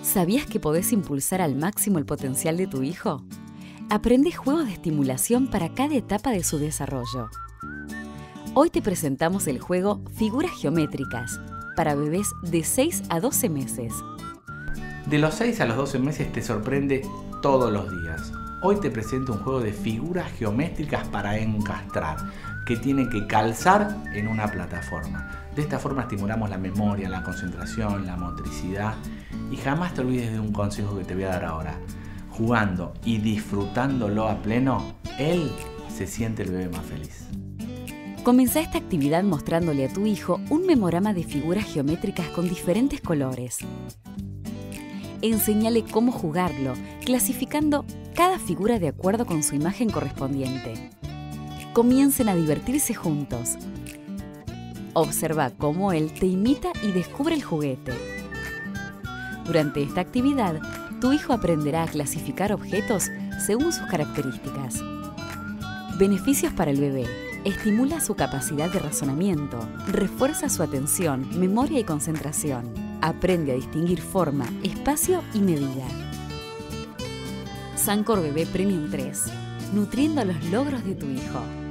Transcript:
¿Sabías que podés impulsar al máximo el potencial de tu hijo? Aprende juegos de estimulación para cada etapa de su desarrollo. Hoy te presentamos el juego Figuras Geométricas para bebés de 6 a 12 meses. De los 6 a los 12 meses te sorprende todos los días. Hoy te presento un juego de figuras geométricas para encastrar, que tienen que calzar en una plataforma. De esta forma estimulamos la memoria, la concentración, la motricidad. Y jamás te olvides de un consejo que te voy a dar ahora. Jugando y disfrutándolo a pleno, él se siente el bebé más feliz. Comenzá esta actividad mostrándole a tu hijo un memorama de figuras geométricas con diferentes colores. Enséñale cómo jugarlo, clasificando cada figura de acuerdo con su imagen correspondiente. Comiencen a divertirse juntos. Observa cómo él te imita y descubre el juguete. Durante esta actividad, tu hijo aprenderá a clasificar objetos según sus características. Beneficios para el bebé. Estimula su capacidad de razonamiento, refuerza su atención, memoria y concentración. Aprende a distinguir forma, espacio y medida. Sancor Bebé Premium 3. Nutriendo los logros de tu hijo.